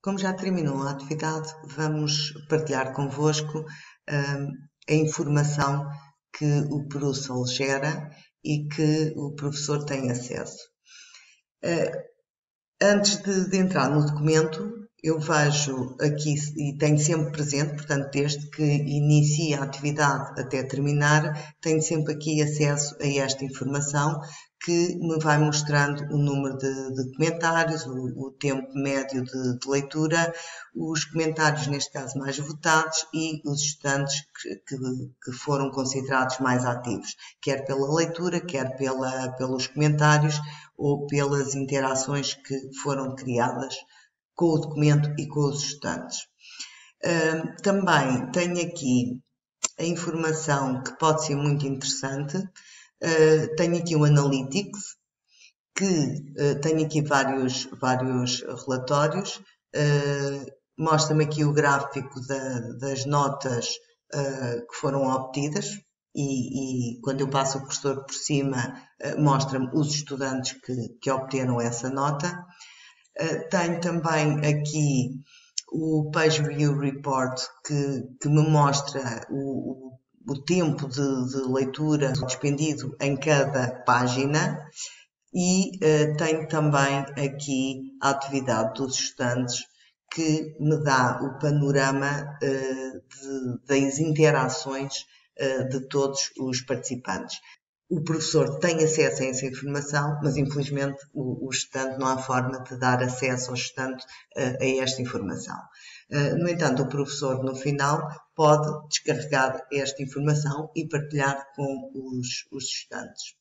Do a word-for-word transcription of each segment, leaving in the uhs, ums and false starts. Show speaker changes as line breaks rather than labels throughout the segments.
Como já terminou a atividade, vamos partilhar convosco hum, a informação que o Prusel gera e que o professor tem acesso. Uh, antes de, de entrar no documento, eu vejo aqui e tenho sempre presente, portanto, desde que inicia a atividade até terminar, tenho sempre aqui acesso a esta informação que me vai mostrando o número de, de comentários, o, o tempo médio de, de leitura, os comentários, neste caso, mais votados e os estudantes que, que, que foram considerados mais ativos, quer pela leitura, quer pela, pelos comentários ou pelas interações que foram criadas com o documento e com os estudantes. Uh, também tenho aqui a informação que pode ser muito interessante. Uh, tenho aqui o Analytics, que uh, tenho aqui vários, vários relatórios. Uh, Mostra-me aqui o gráfico da, das notas uh, que foram obtidas e, e quando eu passo o cursor por cima uh, mostra-me os estudantes que, que obteram essa nota. Uh, tenho também aqui o Page View Report que, que me mostra o, o o tempo de, de leitura despendido em cada página e uh, tenho também aqui a atividade dos estudantes que me dá o panorama uh, de, das interações uh, de todos os participantes. O professor tem acesso a essa informação, mas infelizmente o, o estudante não há forma de dar acesso ao estudante uh, a esta informação. Uh, no entanto, o professor, no final, pode descarregar esta informação e partilhar com os, os estudantes.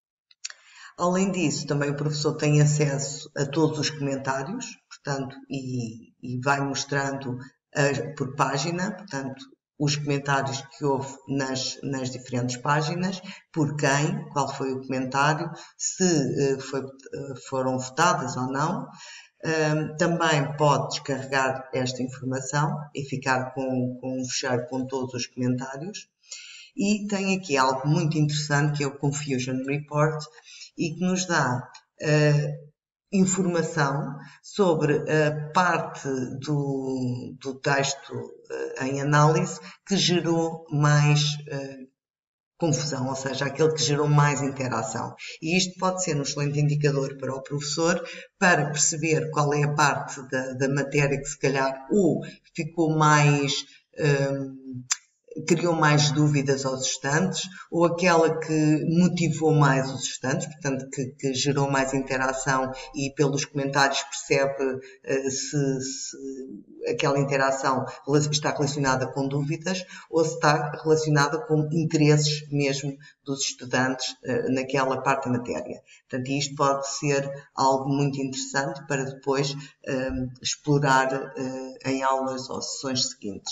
Além disso, também o professor tem acesso a todos os comentários, portanto, e, e vai mostrando a, por página, portanto, os comentários que houve nas, nas diferentes páginas, por quem, qual foi o comentário, se uh, foi, uh, foram votadas ou não. Um, também pode descarregar esta informação e ficar com, com um fecheiro com todos os comentários. E tem aqui algo muito interessante que é o Confusion Report e que nos dá uh, informação sobre a parte do, do texto uh, em análise que gerou mais uh, confusão, ou seja, aquele que gerou mais interação. E isto pode ser um excelente indicador para o professor para perceber qual é a parte da, da matéria que se calhar ou ficou mais, um, criou mais dúvidas aos estudantes, ou aquela que motivou mais os estudantes, portanto, que, que gerou mais interação e pelos comentários percebe uh, se, se aquela interação está relacionada com dúvidas ou se está relacionada com interesses mesmo dos estudantes uh, naquela parte da matéria. Portanto, isto pode ser algo muito interessante para depois uh, explorar uh, em aulas ou sessões seguintes.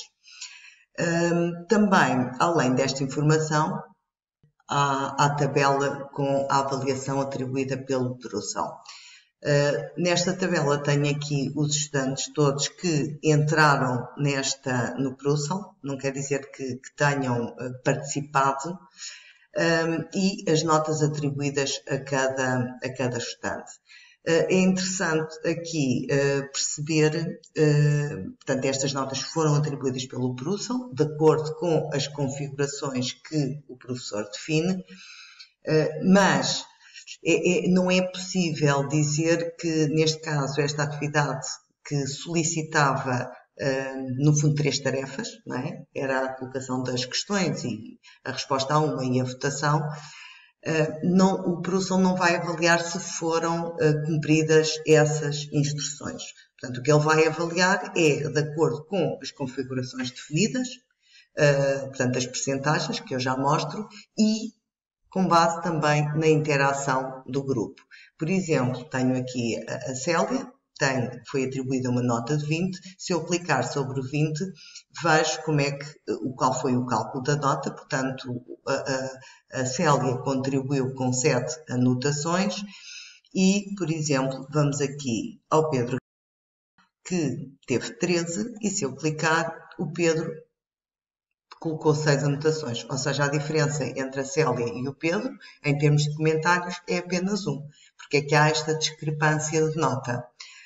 Um, também, além desta informação, há a tabela com a avaliação atribuída pelo Prusel. Uh, nesta tabela tenho aqui os estudantes todos que entraram nesta, no Prusel, não quer dizer que, que tenham uh, participado, um, e as notas atribuídas a cada, a cada estudante. É interessante aqui uh, perceber, uh, portanto, estas notas foram atribuídas pelo Prusel, de acordo com as configurações que o professor define, uh, mas é, é, não é possível dizer que, neste caso, esta atividade que solicitava, uh, no fundo, três tarefas, não é? Era a colocação das questões e a resposta a uma e a votação. Uh, não, o Prusel não vai avaliar se foram uh, cumpridas essas instruções. Portanto, o que ele vai avaliar é de acordo com as configurações definidas, uh, portanto, as percentagens que eu já mostro, e com base também na interação do grupo. Por exemplo, tenho aqui a, a Célia, tem, foi atribuída uma nota de vinte. Se eu clicar sobre vinte, vejo como é que, o qual foi o cálculo da nota. Portanto, a, a, a Célia contribuiu com sete anotações e, por exemplo, vamos aqui ao Pedro, que teve treze, e se eu clicar, o Pedro colocou seis anotações. Ou seja, a diferença entre a Célia e o Pedro, em termos de comentários, é apenas um. Porque é que há esta discrepância de nota.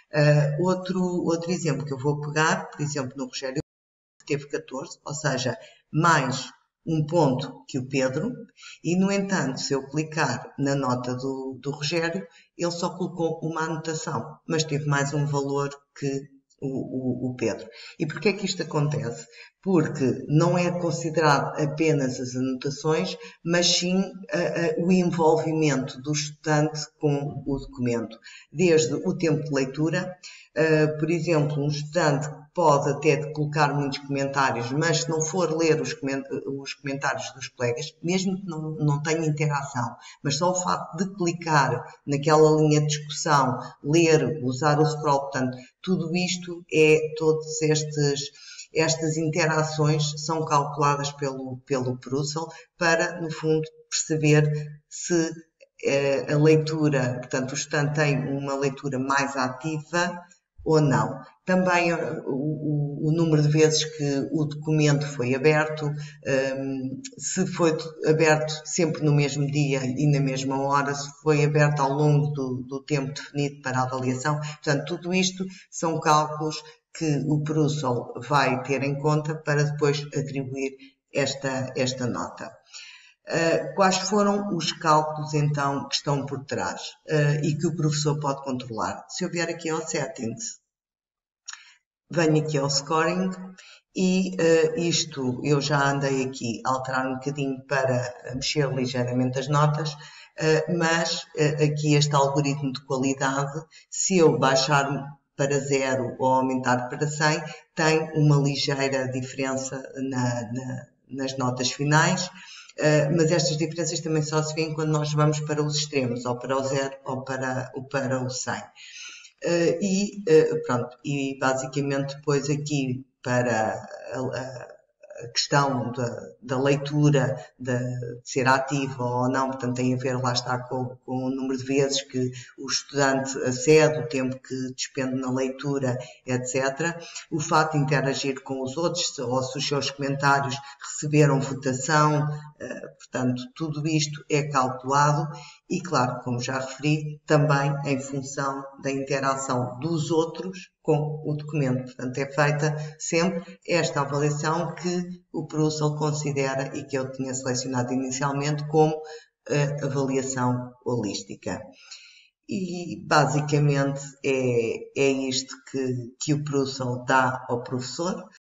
Uh, outro, outro exemplo que eu vou pegar, por exemplo, no Rogério, que teve catorze, ou seja, mais um ponto que o Pedro, e no entanto, se eu clicar na nota do, do Rogério, ele só colocou uma anotação, mas teve mais um valor que o, o, o Pedro. E porquê é que isto acontece? Porque não é considerado apenas as anotações, mas sim a, a, o envolvimento do estudante com o documento. Desde o tempo de leitura, uh, por exemplo, um estudante pode até colocar muitos comentários, mas se não for ler os, os comentários dos colegas, mesmo que não, não tenha interação, mas só o facto de clicar naquela linha de discussão, ler, usar o scroll, portanto, tudo isto é, todos estes, estas interações são calculadas pelo, pelo Prussel para, no fundo, perceber se eh, a leitura, portanto, o estudante tem uma leitura mais ativa ou não. Também o, o, o número de vezes que o documento foi aberto, um, se foi aberto sempre no mesmo dia e na mesma hora, se foi aberto ao longo do, do tempo definido para a avaliação. Portanto, tudo isto são cálculos que o Prussel vai ter em conta para depois atribuir esta, esta nota. Uh, quais foram os cálculos, então, que estão por trás uh, e que o professor pode controlar? Se eu vier aqui ao Settings, venho aqui ao Scoring e uh, isto eu já andei aqui a alterar um bocadinho para mexer ligeiramente as notas, uh, mas uh, aqui este algoritmo de qualidade, se eu baixar para zero ou aumentar para cem, tem uma ligeira diferença na, na, nas notas finais. Uh, mas estas diferenças também só se vêem quando nós vamos para os extremos, ou para o zero ou para, ou para o cem. Uh, e uh, pronto, e basicamente depois aqui para a, a, a questão da, da leitura, de, de ser ativa ou não, portanto tem a ver, lá está, com, com o número de vezes que o estudante acede, o tempo que despende na leitura, etcétera. O facto de interagir com os outros, ou se os seus comentários receberam votação, uh, portanto tudo isto é calculado e, claro, como já referi, também em função da interação dos outros com o documento. Portanto, é feita sempre esta avaliação que o Prussel considera e que eu tinha selecionado inicialmente como uh, avaliação holística. E, basicamente, é, é isto que, que o Prussel dá ao professor.